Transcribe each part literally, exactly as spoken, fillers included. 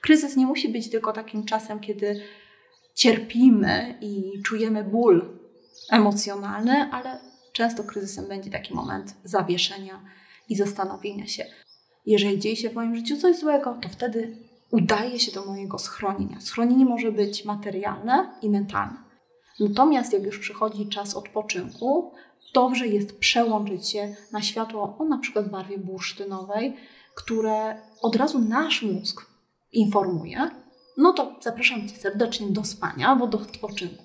Kryzys nie musi być tylko takim czasem, kiedy cierpimy i czujemy ból emocjonalny, ale często kryzysem będzie taki moment zawieszenia i zastanowienia się. Jeżeli dzieje się w moim życiu coś złego, to wtedy udaję się do mojego schronienia. Schronienie może być materialne i mentalne. Natomiast jak już przychodzi czas odpoczynku, dobrze jest przełączyć się na światło o na przykład barwie bursztynowej, które od razu nasz mózg informuje. No to zapraszam Cię serdecznie do spania albo do odpoczynku.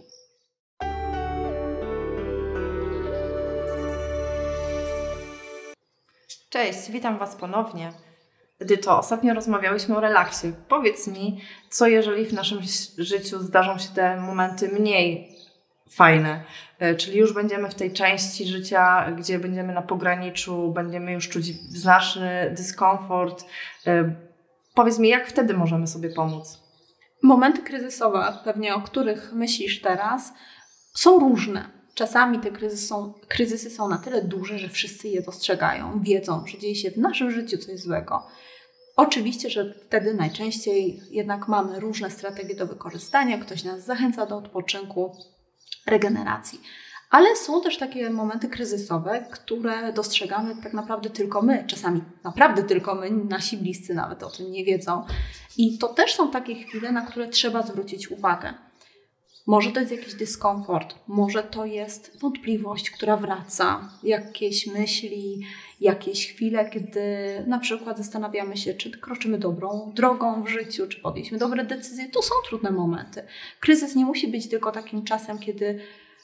Cześć, witam Was ponownie. Edyto, ostatnio rozmawiałyśmy o relaksie. Powiedz mi, co jeżeli w naszym życiu zdarzą się te momenty mniej fajne, czyli już będziemy w tej części życia, gdzie będziemy na pograniczu, będziemy już czuć znaczny dyskomfort. Powiedz mi, jak wtedy możemy sobie pomóc? Momenty kryzysowe, pewnie o których myślisz teraz, są różne. Czasami te kryzysy są, kryzysy są na tyle duże, że wszyscy je dostrzegają, wiedzą, że dzieje się w naszym życiu coś złego. Oczywiście, że wtedy najczęściej jednak mamy różne strategie do wykorzystania, ktoś nas zachęca do odpoczynku, regeneracji. Ale są też takie momenty kryzysowe, które dostrzegamy tak naprawdę tylko my, czasami naprawdę tylko my, nasi bliscy nawet o tym nie wiedzą. I to też są takie chwile, na które trzeba zwrócić uwagę. Może to jest jakiś dyskomfort, może to jest wątpliwość, która wraca, jakieś myśli, jakieś chwile, kiedy na przykład zastanawiamy się, czy kroczymy dobrą drogą w życiu, czy podjęliśmy dobre decyzje. To są trudne momenty. Kryzys nie musi być tylko takim czasem, kiedy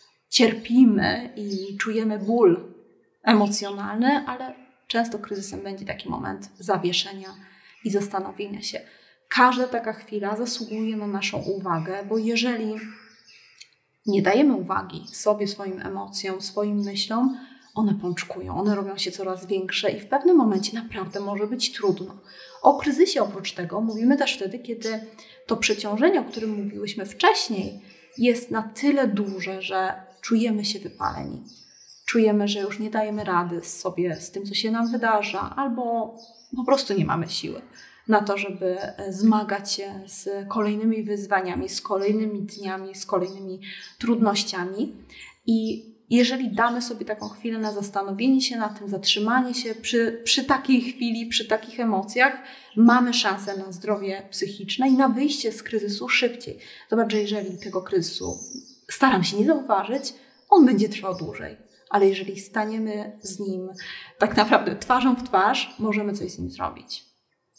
cierpimy i czujemy ból emocjonalny, ale często kryzysem będzie taki moment zawieszenia i zastanowienia się. Każda taka chwila zasługuje na naszą uwagę, bo jeżeli nie dajemy uwagi sobie, swoim emocjom, swoim myślom, one pączkują, one robią się coraz większe i w pewnym momencie naprawdę może być trudno. O kryzysie oprócz tego mówimy też wtedy, kiedy to przeciążenie, o którym mówiłyśmy wcześniej, jest na tyle duże, że czujemy się wypaleni. Czujemy, że już nie dajemy rady sobie z tym, co się nam wydarza, albo po prostu nie mamy siły na to, żeby zmagać się z kolejnymi wyzwaniami, z kolejnymi dniami, z kolejnymi trudnościami. I jeżeli damy sobie taką chwilę na zastanowienie się na tym, zatrzymanie się przy, przy takiej chwili, przy takich emocjach, mamy szansę na zdrowie psychiczne i na wyjście z kryzysu szybciej. Zobacz, że jeżeli tego kryzysu staram się nie zauważyć, on będzie trwał dłużej. Ale jeżeli staniemy z nim tak naprawdę twarzą w twarz, możemy coś z nim zrobić.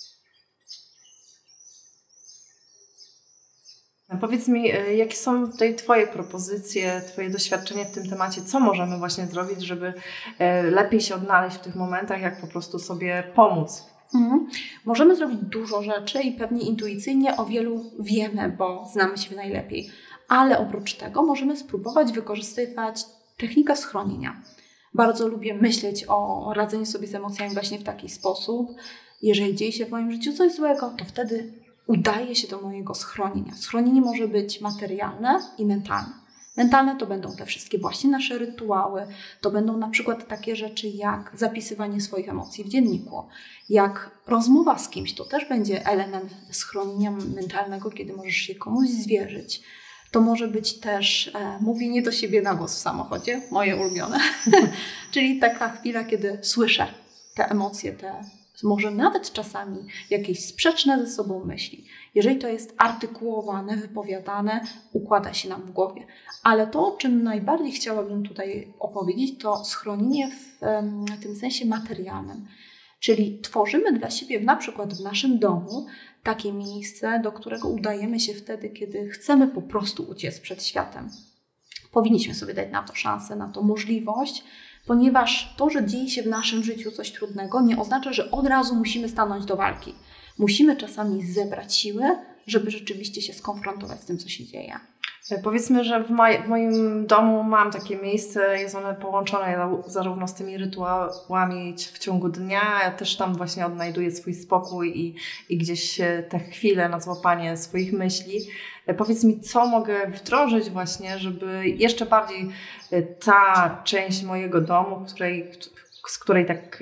Powiedz mi, jakie są tutaj Twoje propozycje, Twoje doświadczenia w tym temacie? Co możemy właśnie zrobić, żeby lepiej się odnaleźć w tych momentach, jak po prostu sobie pomóc? Mhm. Możemy zrobić dużo rzeczy i pewnie intuicyjnie o wielu wiemy, bo znamy się najlepiej. Ale oprócz tego możemy spróbować wykorzystywać technikę schronienia. Bardzo lubię myśleć o radzeniu sobie z emocjami właśnie w taki sposób. Jeżeli dzieje się w moim życiu coś złego, to wtedy udaję się do mojego schronienia. Schronienie może być materialne i mentalne. Mentalne to będą te wszystkie właśnie nasze rytuały, to będą na przykład takie rzeczy jak zapisywanie swoich emocji w dzienniku, jak rozmowa z kimś, to też będzie element schronienia mentalnego, kiedy możesz się komuś zwierzyć. To może być też e, mówienie do siebie na głos w samochodzie, moje ulubione, czyli taka chwila, kiedy słyszę te emocje, te może nawet czasami jakieś sprzeczne ze sobą myśli. Jeżeli to jest artykułowane, wypowiadane, układa się nam w głowie. Ale to, o czym najbardziej chciałabym tutaj opowiedzieć, to schronienie w em, tym sensie materialnym. Czyli tworzymy dla siebie na przykład w naszym domu takie miejsce, do którego udajemy się wtedy, kiedy chcemy po prostu uciec przed światem. Powinniśmy sobie dać na to szansę, na to możliwość, ponieważ to, że dzieje się w naszym życiu coś trudnego, nie oznacza, że od razu musimy stanąć do walki. Musimy czasami zebrać siły, żeby rzeczywiście się skonfrontować z tym, co się dzieje. Powiedzmy, że w, moj, w moim domu mam takie miejsce, jest one połączone zarówno z tymi rytuałami w ciągu dnia, ja też tam właśnie odnajduję swój spokój i, i gdzieś te chwile na złapanie swoich myśli. Powiedz mi, co mogę wdrożyć właśnie, żeby jeszcze bardziej ta część mojego domu, w której, z której tak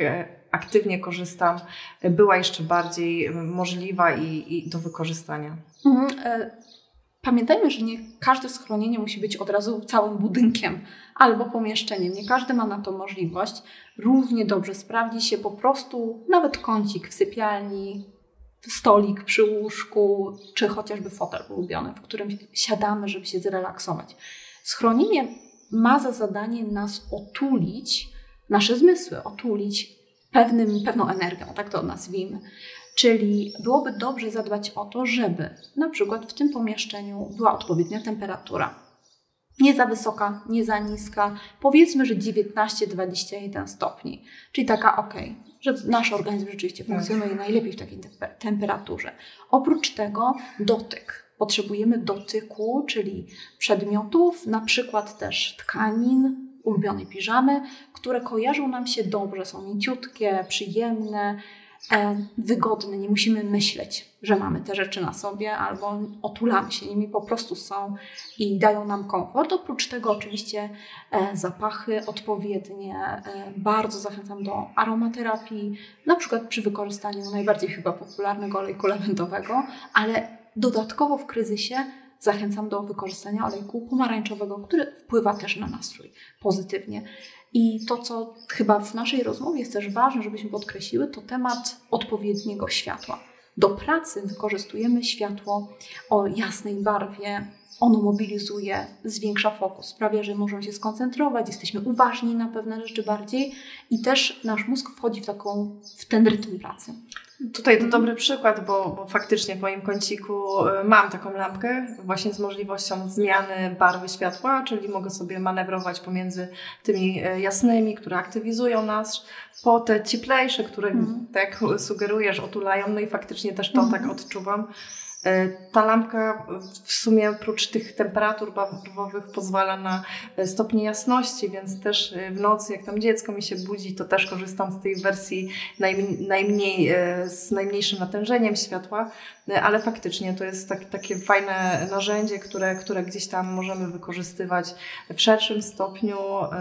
aktywnie korzystam, była jeszcze bardziej możliwa i, i do wykorzystania. Mhm. Pamiętajmy, że nie każde schronienie musi być od razu całym budynkiem albo pomieszczeniem. Nie każdy ma na to możliwość. Równie dobrze sprawdzi się po prostu nawet kącik w sypialni, stolik przy łóżku, czy chociażby fotel ulubiony, w którym siadamy, żeby się zrelaksować. Schronienie ma za zadanie nas otulić, nasze zmysły, otulić pewnym, pewną energią, tak to nazwijmy. Czyli byłoby dobrze zadbać o to, żeby na przykład w tym pomieszczeniu była odpowiednia temperatura. Nie za wysoka, nie za niska. Powiedzmy, że dziewiętnaście dwadzieścia jeden stopni. Czyli taka ok, że nasz organizm rzeczywiście funkcjonuje najlepiej w takiej temperaturze. Oprócz tego dotyk. Potrzebujemy dotyku, czyli przedmiotów, na przykład też tkanin, ulubionej piżamy, które kojarzą nam się dobrze, są mięciutkie, przyjemne, wygodne, nie musimy myśleć, że mamy te rzeczy na sobie albo otulamy się nimi, po prostu są i dają nam komfort. Oprócz tego oczywiście zapachy odpowiednie. Bardzo zachęcam do aromaterapii, na przykład przy wykorzystaniu najbardziej chyba popularnego olejku lawendowego, ale dodatkowo w kryzysie zachęcam do wykorzystania olejku pomarańczowego, który wpływa też na nastrój pozytywnie. I to, co chyba w naszej rozmowie jest też ważne, żebyśmy podkreśliły, to temat odpowiedniego światła. Do pracy wykorzystujemy światło o jasnej barwie. Ono mobilizuje, zwiększa fokus, sprawia, że możemy się skoncentrować, jesteśmy uważni na pewne rzeczy bardziej i też nasz mózg wchodzi w, taką, w ten rytm pracy. Tutaj to dobry przykład, bo, bo faktycznie w moim kąciku mam taką lampkę właśnie z możliwością zmiany barwy światła, czyli mogę sobie manewrować pomiędzy tymi jasnymi, które aktywizują nas, po te cieplejsze, które mm. tak sugerujesz, otulają, no i faktycznie też to mm. tak odczuwam. Ta lampka w sumie oprócz tych temperatur barwowych pozwala na stopnie jasności, więc też w nocy, jak tam dziecko mi się budzi, to też korzystam z tej wersji najmniej, najmniej, z najmniejszym natężeniem światła, ale faktycznie to jest tak, takie fajne narzędzie, które, które gdzieś tam możemy wykorzystywać w szerszym stopniu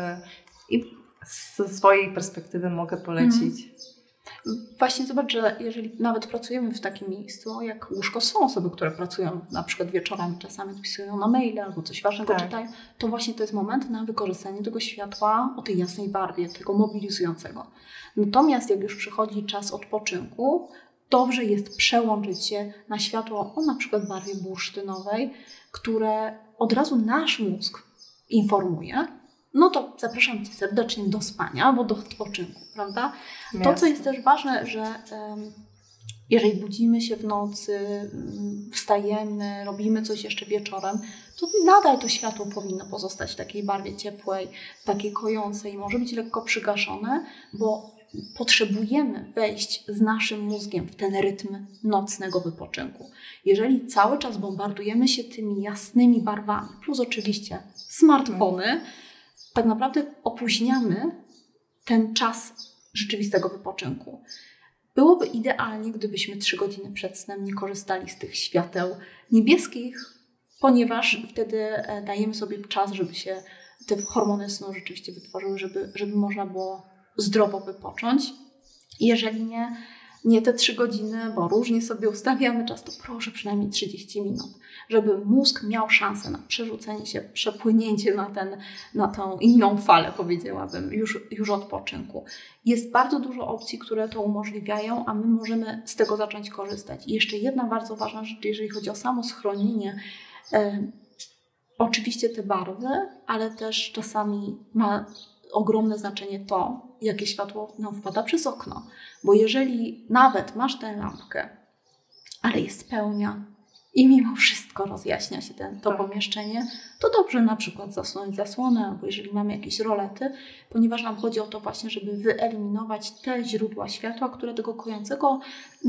i ze swojej perspektywy mogę polecić. Mm. Właśnie zobacz, że jeżeli nawet pracujemy w takim miejscu jak łóżko, są osoby, które pracują na przykład wieczorami, czasami odpisują na maile albo coś ważnego tak. czytają, to właśnie to jest moment na wykorzystanie tego światła o tej jasnej barwie, tego mobilizującego. Natomiast jak już przychodzi czas odpoczynku, dobrze jest przełączyć się na światło o na przykład barwie bursztynowej, które od razu nasz mózg informuje. No to zapraszam Cię serdecznie do spania albo do odpoczynku, prawda? Jasne. To, co jest też ważne, że um, jeżeli budzimy się w nocy, um, wstajemy, robimy coś jeszcze wieczorem, to nadal to światło powinno pozostać w takiej barwie ciepłej, takiej kojącej, może być lekko przygaszone, bo potrzebujemy wejść z naszym mózgiem w ten rytm nocnego wypoczynku. Jeżeli cały czas bombardujemy się tymi jasnymi barwami, plus oczywiście smartfony, tak naprawdę opóźniamy ten czas rzeczywistego wypoczynku. Byłoby idealnie, gdybyśmy trzy godziny przed snem nie korzystali z tych świateł niebieskich, ponieważ wtedy dajemy sobie czas, żeby się te hormony snu rzeczywiście wytworzyły, żeby, żeby można było zdrowo wypocząć. Jeżeli nie, nie te trzy godziny, bo różnie sobie ustawiamy czas, to proszę przynajmniej trzydzieści minut, żeby mózg miał szansę na przerzucenie się, przepłynięcie na, ten, na tą inną falę, powiedziałabym, już, już odpoczynku. Jest bardzo dużo opcji, które to umożliwiają, a my możemy z tego zacząć korzystać. I jeszcze jedna bardzo ważna rzecz, jeżeli chodzi o samo schronienie. E, oczywiście te barwy, ale też czasami ma ogromne znaczenie to, jakie światło nam wpada przez okno. Bo jeżeli nawet masz tę lampkę, ale jest pełnia i mimo wszystko rozjaśnia się ten, to pomieszczenie, to dobrze na przykład zasunąć zasłonę, albo jeżeli mamy jakieś rolety, ponieważ nam chodzi o to właśnie, żeby wyeliminować te źródła światła, które tego kojącego,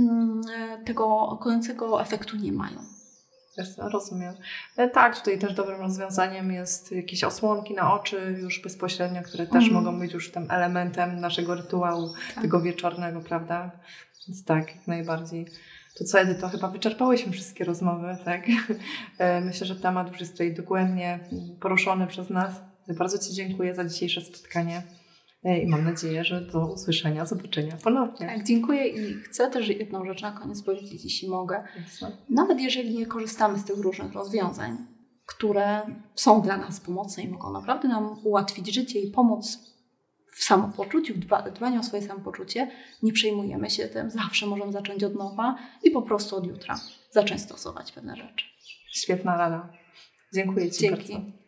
tego kojącego efektu nie mają. Rozumiem. Tak, tutaj też dobrym rozwiązaniem jest jakieś osłonki na oczy już bezpośrednio, które też mm. mogą być już tym elementem naszego rytuału, tak. tego wieczornego, prawda? Więc tak, jak najbardziej. To co, Edyto, chyba wyczerpałyśmy wszystkie rozmowy, tak? Myślę, że temat już jest tutaj dogłębnie poruszony przez nas. Bardzo Ci dziękuję za dzisiejsze spotkanie. I mam nadzieję, że do usłyszenia, zobaczenia ponownie. Tak, dziękuję i chcę też jedną rzecz na koniec powiedzieć, jeśli mogę. Jasne. Nawet jeżeli nie korzystamy z tych różnych rozwiązań, które są dla nas pomocne i mogą naprawdę nam ułatwić życie i pomóc w samopoczuciu, w dba, dbaniu o swoje samopoczucie, nie przejmujemy się tym. Zawsze możemy zacząć od nowa i po prostu od jutra zacząć stosować pewne rzeczy. Świetna rada. Dziękuję Ci Dzięki. bardzo.